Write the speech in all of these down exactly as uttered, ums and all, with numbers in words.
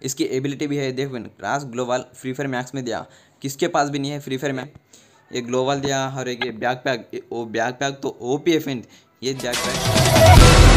इसकी एबिलिटी भी है, देखो cross global free fire max में दिया, किसके पास भी नहीं है फ्री फायर में। ये ग्लोबल दिया और एक ये बैक पैक, वो बैक पैक तो ओपी है फ्रेंड, ये बैक पैक।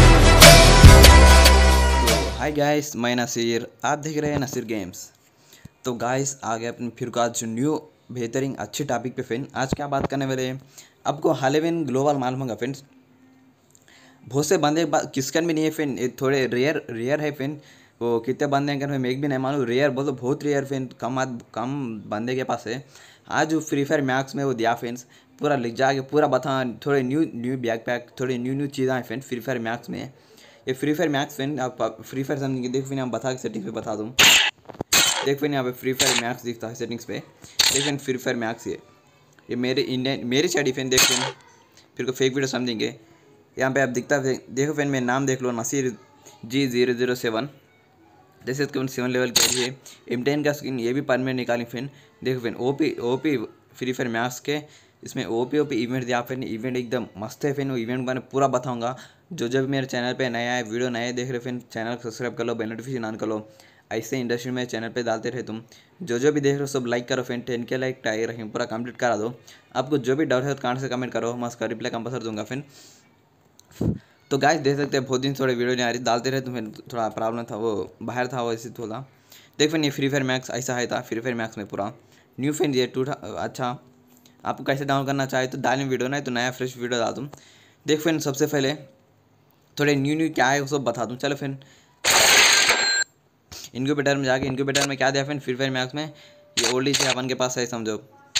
तो हाय गाइस, मैं नसीर, आप देख रहे हैं नसीर गेम्स। तो गाइस आ गए अपने फिर का जो न्यू बेहतरीन अच्छे टॉपिक पे फ्रेंड। आज क्या बात करने वाले हैं, आपको हालेविन ग्लोबल मालूम होगा फ्रेंड्स। बहुत से बंदे किसकन भी नहीं है फ्रेंड, ये थोड़े रेयर रेयर है फ्रेंड। वो कितने बंदे हैं मैं एक भी नहीं मालूम, रेयर बोलो बहुत रेयर फ्रेंड, कम आद कम बंदे के पास है। आज जो फ्री फायर मैक्स में वो दिया फ्रेंड्स, पूरा लिख जाके पूरा बता, थोड़े न्यू न्यू बैक पैक, थोड़े न्यू न्यू चीज़ें हैं फ्रेंड फ्री फायर मैक्स में। ये फ्री फायर मैक्स फ्रेंड, आप फ्री फायर समझेंगे, देखो फिर आप बता के सेटिंग्स पे बता दूँ। देख फिर यहाँ पे फ्री फायर मैक्स दिखता है सेटिंग्स पे, देख फिर फ्री फायर मैक्स ये ये मेरे इंडियन मेरी साइड फ्रेंड, देख फिर फिर को फेक वीडियो समझेंगे। यहाँ पे आप दिखता है, देखो फ्रेंड मेरा नाम देख लो, Naseer G zero zero seven, जैसे केवल सेवन लेवल के लिए एम टेन का स्किन ये भी परमानेंट निकाली फ्रेंड। देखो friend OP OP free fire max के इसमें ओपी ओपी इवेंट दिया फ्रेंड, इवेंट एकदम मस्त है फ्रेंड। वो इवेंट मैंने पूरा बताऊंगा। जो जो भी मेरे चैनल पे नया है, वीडियो नए देख रहे फ्रेंड, चैनल सब्सक्राइब कर लो, बेल नोटिफिकेशन ऑन कर लो। ऐसे इंडस्ट्री में चैनल पे डालते रहे तुम, जो जो भी देख रहे हो सब लाइक करो फ्रेंड, टेन के लाइक टाइगर रखें, पूरा कंप्लीट करा दो। आपको जो भी डाउट है तो कमेंट से कमेंट करो, मैं उसका रिप्लाई कंपलसरी दूंगा फ्रेंड। तो गाइस देख सकते हैं बहुत दिन थोड़े वीडियो नहीं आ रही, डालते रहे तो फिर थोड़ा प्रॉब्लम था, वो बाहर था वो ऐसे थोड़ा। देख फिर ये फ्री फायर मैक्स ऐसा है था, फ्री फायर मैक्स में पूरा न्यू फ्रेंड ये टू अच्छा। आपको कैसे डाउन करना चाहे तो डालें वीडियो, ना तो नया फ्रेश वीडियो डाल दूँ। देख फ्रेंड सबसे पहले थोड़े न्यू न्यू क्या है वो सब बता दूँ। चलो फ्रेंड इनक्यूबेटर में जाके, इनक्यूबेटर में क्या दिया फ्रेंड फ्री फायर मैक्स में, ये ओल्ड से अपन के पास है समझो।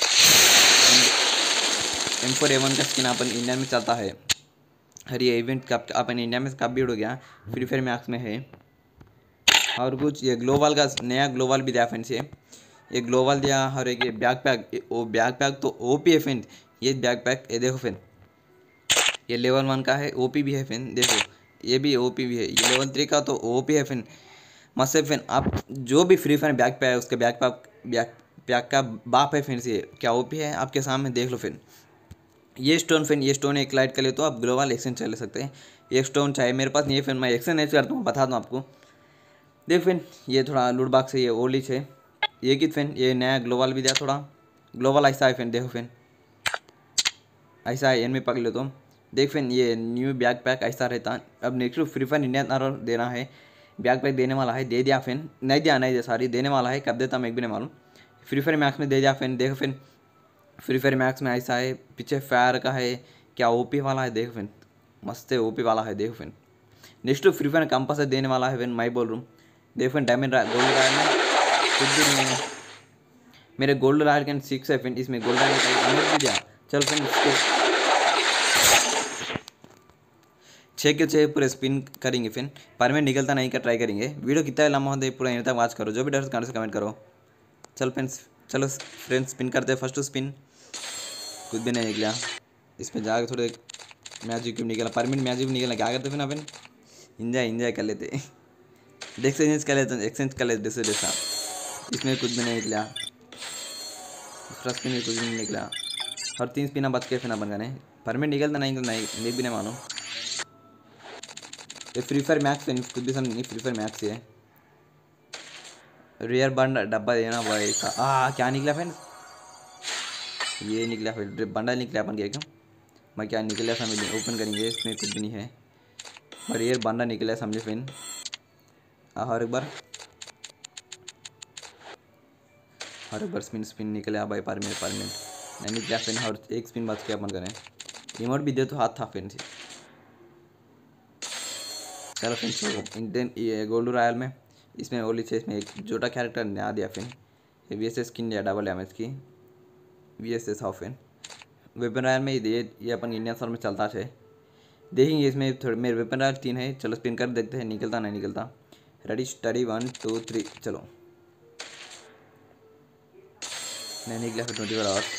एम फोर ए वन का स्किन अपन इंडिया में चलता है, हर ये इवेंट कब अपन इंडिया में कब भी उड़ गया, फ्री फायर मैक्स में है। और कुछ ये ग्लोबल का नया ग्लोबल भी दिया फ्रेंड्स, ये ये ग्लोबल दिया और एक ये बैक पैक, वो बैक पैक तो ओपी है फ्रेंड, ये बैक पैक ये देखो फ्रेंड, ये लेवल वन का है, ओपी भी है फ्रेंड, देखो ये भी ओपी भी है। ये लेवल थ्री का तो ओपी है फ्रेंड, मस्त है फ्रेंड। आप जो भी फ्री फायर बैक पैक है उसके बैक पैक बैक पैक का बाप है फ्रेंड्स, ये क्या ओपी है आपके सामने देख लो फ्रेंड। ये स्टोन फ्रेंड, ये स्टोन एक लाइट कर ले तो आप ग्लोबल एक्सचेंज चले सकते हैं। ये स्टोन चाहे मेरे पास नहीं है फ्रेंड, मैं एक्सचेंज नहीं करता हूँ, बता दूँ आपको। देख फ्रेंड ये थोड़ा लूट बॉक्स है, ये ओलिच है, ये कि फ्रेंड ये नया ग्लोबल भी दिया, थोड़ा ग्लोबल ऐसा है फ्रेंड, देखो फ्रेंड ऐसा है एनमी पकड़ लो तो। देख फ्रेंड ये न्यू बैक पैक ऐसा रहता। अब नेक्स्ट फ्री फायर इंडिया देना है, बैक पैक देने वाला है, दे दिया फ्रेंड, नहीं दिया नहीं दिया सॉरी, देने वाला है, कब देता मैं एक भी नहीं मालूम। फ्री फायर मैक्स में दे दिया फ्रेंड, देखो फ्रेंड फ्री फायर मैक्स में ऐसा है, पीछे फायर का है, क्या ओपी वाला है, देखो फ्रेंड मस्त है, ओपी वाला है देखो friend. Next free fire compass है देने वाला है फ्रेंड, मैं बोल रहा हूँ। देखो फ्रेंड डायमंड गोल्ड रॉयल में कुछ भी नहीं है, मेरे गोल्ड रॉयल कैन सिक्स है फ्रेंड, इसमें गोल्ड रॉयल का अमर भी दिया। चलो फ्रेंड छः के छः पूरे स्पिन करेंगे फ्रेंड, पर में निकलता नहीं का ट्राई करेंगे। वीडियो कितना लंबा होता है पूरा यहाँ तक वॉच करो, जो भी डर से कमेंट करो। चलो फ्रेंड्स चलो फ्रेंड्स स्पिन करते हैं, फर्स्ट स्पिन कुछ भी नहीं निकला, इस पर जाकर थोड़े मैजिक क्यूब निकला, परमिट मैजिक निकला, क्या करते फिर अपन इंजॉय इंजॉय कर लेते देख एक्सचेंज कर लेते एक्सचेंज कर लेते जैसे जैसा। इसमें कुछ भी नहीं निकला, दूसरा स्पिन में कुछ भी नहीं निकला, और तीन स्पिन बच के फिर अपन करने, परमिट निकलता नहीं नहीं मैं भी नहीं मानो। ये फ्री फायर मैक्स कुछ भी समझ नहीं, फ्री फायर मैक्स है। रेयर बंड डब्बा देना भाई, आ क्या निकला फ्रेंड, ये निकला फिर बंडल निकला अपन के, मैं क्या निकला समझ नहीं, ओपन करेंगे इसमें कुछ भी नहीं है, पर ये बंडल निकला समझे फ्रेंड। और एक बार और एक बार स्पिन स्पिन निकला भाई, पर मिनट पर मिनट नहीं निकला फ्रेंड, और एक स्पिन बच के अपन करें, रिमोट भी दे तो हाथ था फ्रेंड। चलो फ्रेंड्स इंडियन ये गोल्ड रॉयल में इसमें ओली से इसमें एक जोटा कैरेक्टर नया दिया फ्रेंड, ये वी एस एस स्किन दिया डबल डैमेज की, V S S half friend. Weapon royal में ये ये अपन इंडियन सर में चलता है, देखेंगे इसमें थोड़े मेरे वेपन रॉयल तीन है। चलो स्पिन कर देखते हैं निकलता नहीं निकलता। Ready study one two three चलो, नहीं निकला फिर ट्वेंटी फोर आवर्स।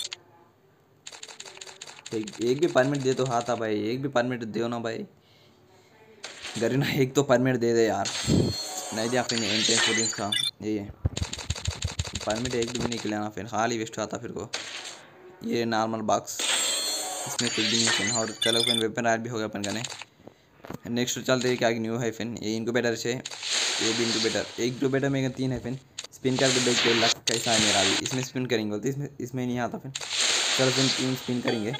एक, एक भी परमिट दे तो हाथ था भाई, एक भी परमिट दो ना भाई, गरीना एक तो परमिट दे दे यार, नहीं दिया फिर एन टेन फोर्टीन का, यही है परमिट एक भी निकले ना फिर, खाली वेस्ट आता फिर को। ये नॉर्मल बॉक्स इसमें कुछ भी नहीं फिर, और चलो फिर वेपन रॉयल भी हो गया अपन का। नेक्स्ट चलते हैं क्या न्यू है फिर, ये इनक्यूबेटर से ये भी इंक्यूबेटर, एक इंक्यूबेटर में तीन है फिर स्पिन करके देखते लक कैसा है मेरा भी। इसमें स्पिन करेंगे बोलते, इसमें इसमें नहीं आता फिर। चलो फिर तीन स्पिन करेंगे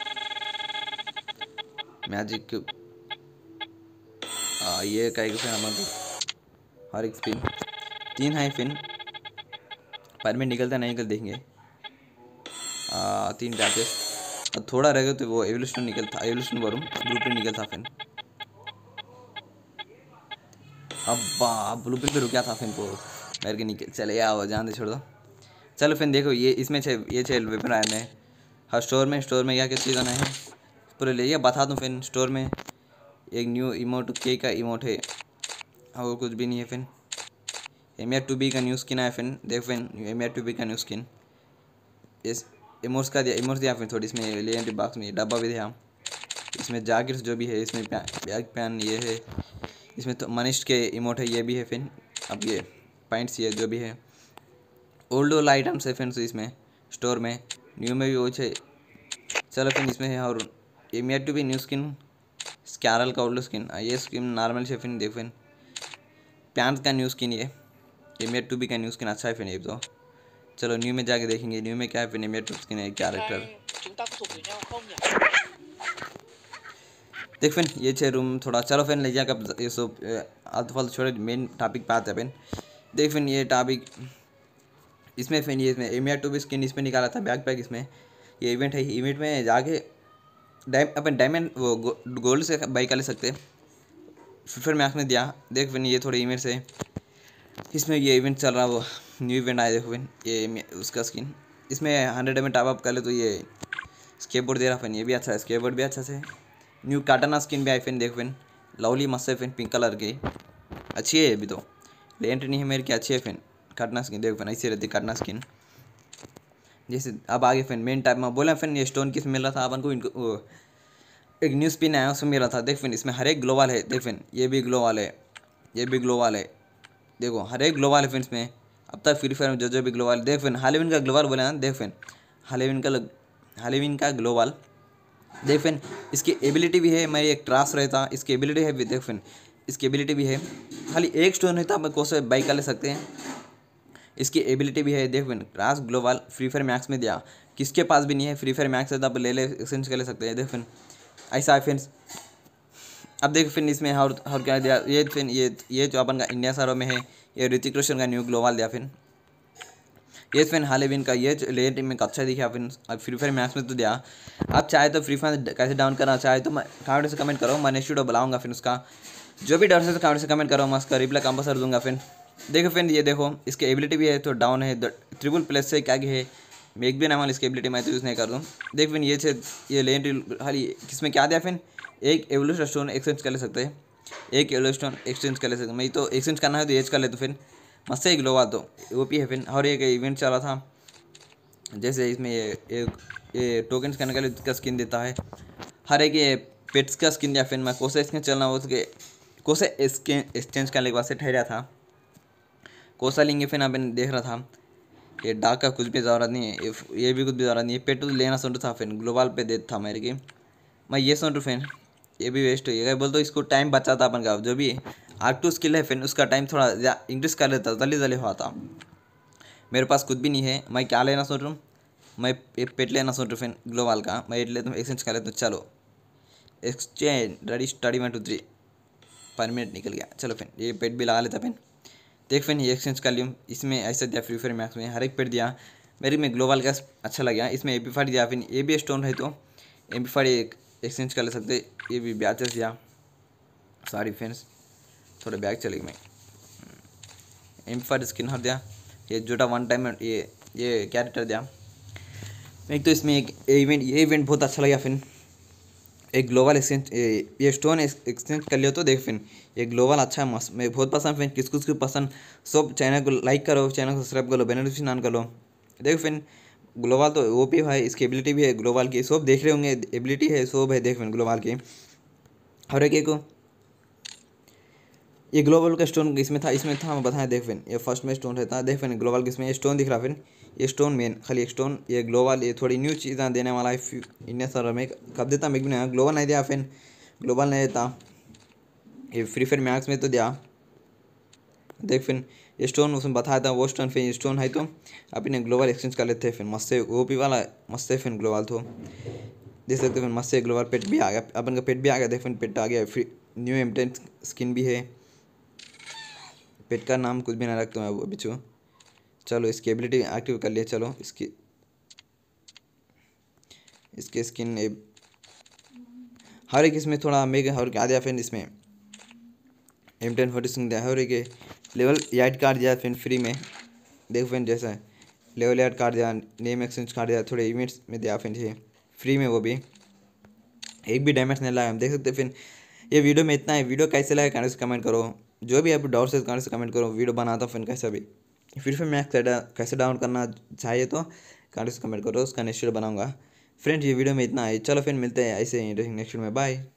मैजिक क्यूब। आ, ये कहेगा फिर हमारे हर एक स्पिन तीन है फिर पर में निकलता नहीं निकल देखेंगे। आ, तीन बैचेस थोड़ा रह गया तो वो एवोल्यूशन निकलता, एवोल्यूशन वरूँ ब्लूप्रिंट निकलता फिर। अब्बा ब्लूप्रिंट पे रुका था फिर को मेरे के निकल चले आओ जान दे छोड़ दो। चलो फिर देखो ये इसमें छे ये छे वेपन आए हैं हर स्टोर में। स्टोर में क्या क्या चीज़ आना है पूरे ले ये बता दूँ फिर। स्टोर में एक न्यू इमोट के का इमोट है और कुछ भी नहीं है फिर। एम आर टू बी का न्यू स्किन आया फिर देख फिर एम आर टू बी का न्यू स्किन इस इमोट्स का दिया, इमोट्स दिया फिर थोड़ी इसमें ले बॉक्स में डब्बा भी दिया। इसमें जाकिर्स जो भी है इसमें बैग पैन ये है। इसमें तो मनिष्ठ के इमोट है ये भी है फिर। अब ये पॉइंट्स ये जो भी है ओल्ड ओल्ड आइटम्स है फ्रेंड्स इसमें स्टोर में। न्यू में भी वो है। चलो फिर इसमें है और M R two B new skin स्कैरल का ओल्ड स्किन ये स्किन नॉर्मल से फिर देख फिर पैंट का न्यू स्किन ये एम आर टू बी का न्यू स्किन अच्छा है फिर ये तो। चलो न्यू में जाके देखेंगे न्यू में क्या है फिर एम आर टू स्किन है कैरेक्टर देख फिर ये छः रूम थोड़ा। चलो फिर ले जाकर ये सब आलतू फालतू छोड़े मेन टॉपिक पे आते हैं फिर। देख फिर ये टॉपिक इसमें फिर ये इसमें M R two B skin इसमें निकाला था बैक पैक। इसमें ये इवेंट है, इवेंट में जाके डायम अपन डायमंड वो गो, गोल्ड से बाई कर ले सकते फिर मैक्स में दिया। देख फिर ये थोड़े इवेंट्स है इसमें। ये इवेंट चल रहा वो न्यू इवेंट आया देखो फिर ये उसका स्किन इसमें हंड्रेड एम टॉप अप कर ले तो ये स्केटबोर्ड दे रहा फिर। ये भी अच्छा है, स्केटबोर्ड भी अच्छा से। न्यू काटाना स्किन भी आई फिर देख फिर लवली मस्त है फिर पिंक कलर की अच्छी है। अभी तो लेंट नहीं है मेरे की अच्छी है फिर काटना स्किन देख फिर ऐसी रहती काटना स्किन जैसे। अब आगे फिर मेन टाइप में बोला फिर ये स्टोन किस मिल रहा था अपन को इनको एक न्यू स्पिन आया उसमें मिल रहा था। देख फिर इसमें हर एक ग्लोवाल है देख फिर ये भी ग्लोवाल है ये भी ग्लोवाल है देखो हर एक ग्लोवाल है फिर इसमें। अब तक फ्री फायर में जो जो भी ग्लोवाल देख फिर हालेविन का ग्लोवाल बोले ना देख फिर हालेविन का हालेविन का ग्लोवाल देख फिर इसकी एबिलिटी भी है। मैं एक ट्रास रहता इसकी एबिलिटी है भी देख फिर इसकी एबिलिटी भी है। खाली एक स्टोन रहता अपन कोसे बाइक कर ले सकते हैं। इसकी एबिलिटी भी है देख फिर ट्रास ग्लोवाल फ्री फायर मैक्स में दिया किसके पास भी नहीं है। फ्री फायर मैक्स है तो आप ले ले एक्सचेंज कर ले सकते हैं देख फिर ऐसा है फ्रेंड्स। अब देख फिर इसमें और और क्या दिया ये फिर ये ये जो अपन का इंडिया सर्वर में है ये ऋतिक रोशन का न्यू ग्लोवाल दिया फिर। ये फिर हालेविन का ये ले टीम में अच्छा दिखा फिर। अब फ्री फायर मैक्स में तो दिया। आप चाहे तो फ्री फायर कैसे डाउन करना चाहे तो कमेंट से कमेंट करो मैं नेक्स्ट वीडियो बुलाऊंगा फिर उसका जो भी डर से कमेंट से कमेंट करो मैं उसका रिप्लाई कंपल्सरी दूंगा फिर। देखो फिर ये देखो इसकी एबिलिटी भी है तो डाउन है ट्रिपल प्लस से क्या है एक भी नाम इसकी एबिलिटी मैं तो यूज़ नहीं कर दूँ। देख फिर ये छे ये लेन खाली किसमें क्या दिया फिर एक एवोल्यूशन स्टोन एक्सचेंज कर ले सकते हैं। एक एवोल्यूशन स्टोन एक्सचेंज कर ले सकते मैं तो एक्सचेंज करना है तो एज कर ले तो फिर मस्त एक ग्लोवाल तो ओपी है फिर। और एक इवेंट चला था जैसे इसमें ये एक ये टोकन्स करने के लिए का स्किन देता है। हर एक ये पेट्स का स्किन दिया फिर मैं कोसे स्किन चलना हो उसके कोसे स्किन एक्सचेंज करने के बाद से ठहरा था कोसा लेंगे फिर अपन देख रहा था ये डाक का कुछ भी ज़रूरत नहीं है ये भी कुछ भी ज़रूरत नहीं है। पेट तो लेना सुन रहा था फिर ग्लोबाल पे देता था मेरे की मैं ये सुन रहा फिर ये भी वेस्ट हो गया बोल तो इसको टाइम बचा था अपन का जो भी आर टू स्किल है फिर उसका टाइम थोड़ा इंक्रीज कर लेता जल्दी जल्दी हुआ था। मेरे पास कुछ भी नहीं है मैं क्या लेना सोच रहा हूँ मैं पेट लेना सोच रहा हूँ फिर ग्लोबाल का मैं ले तुम एक्सचेंज कर लेता हूँ। चलो exchange ready study one two three पर मिनट निकल गया। चलो फिर ये पेट भी लगा लेता फिर देख फिर ये एक्सचेंज कर लियो। इसमें ऐसा दिया फ्री फायर मैक्स में हर एक पेट दिया मेरे में ग्लोबल का अच्छा लगा। इसमें ए पी फाइव दिया फिर ये भी स्टोन है तो ए पी फाइव एक एक्सचेंज कर ले सकते। ये भी बैचेस दिया सॉरी फ्रेंड्स थोड़े बैग चले मैं एम पी फाइव स्किन हर दिया। ये जोटा वन टाइम ये ये कैरेक्टर दिया एक तो इसमें एक इवेंट ये इवेंट बहुत अच्छा लगा फिर एक ग्लोबल एक्सचेंज ये स्टोन एक्सचेंज कर लियो तो देख फिर ये ग्लोबल अच्छा है मस्त मैं बहुत पसंद फिर किस किस को पसंद सब चैनल को लाइक करो चैनल को सब्सक्राइब करो बेनिफिट ऑन करो। देख फिर ग्लोबल तो वो भी है इसकी एबिलिटी भी है ग्लोबल की सब देख रहे होंगे एबिलिटी है सब है देख फिर ग्लोबल की हर एक को ये ग्लोबल का स्टोन इसमें था इसमें था मैं बताया देख फिर ये फर्स्ट में स्टोन रहता है देख फिर ग्लोबल के इसमें ये स्टोन दिख रहा फिर ये स्टोन मेन खाली एक स्टोन ये ग्लोबल ये थोड़ी न्यू चीज़ें देने वाला है इंडिया सर्वर में कब देता मैं भी नहीं ग्लोबल नहीं दिया फिर ग्लोबल नहीं देता ये फ्री फायर मैक्स में तो दिया देख फिर स्टोन उसमें बताया था वो स्टोन फिर स्टोन है तो अपने ग्लोबल एक्सचेंज कर लेते हैं फिर मस्त से वो भी वाला मस्त है फिर ग्लोबल तो देख सकते फिर मस्त से ग्लोबल पेट भी आ गया अपन का पेट भी आ गया देख फिर पेट आ गया फिर न्यू एम स्किन भी है। पेट का नाम कुछ भी ना रखता हूँ अभी छो। चलो इसकी एबिलिटी एक्टिव कर लिया। चलो इसकी इसके स्किन हर एक इसमें थोड़ा मेगा और क्या दिया फिर इसमें एम टेन फोर्टी सिक्स दिया है और एक लेवल एड कार्ड दिया फिर फ्री में। देखो फिर जैसा है लेवल एड कार्ड दिया नेम एक्सचेंज कार्ड दिया थोड़े इवेंट्स में दिया फिर ये फ्री में वो भी एक भी डैमेज नहीं लगा हम देख सकते फिर। ये वीडियो में इतना है। वीडियो कैसे लगा कमेंट से कमेंट करो। जो भी आप डाउट्स है कमेंट से कमेंट करो। वीडियो बनाता हूँ फिर कैसा भी फिर फिर मैक्स कैसे डाउनलोड करना चाहिए तो कमेंट से कमेंट करो उसका नेक्स्ट वीडियो बनाऊंगा। फ्रेंड्स ये वीडियो में इतना है। चलो फिर मिलते हैं ऐसे ही नेक्स्ट वीडियो में। बाय।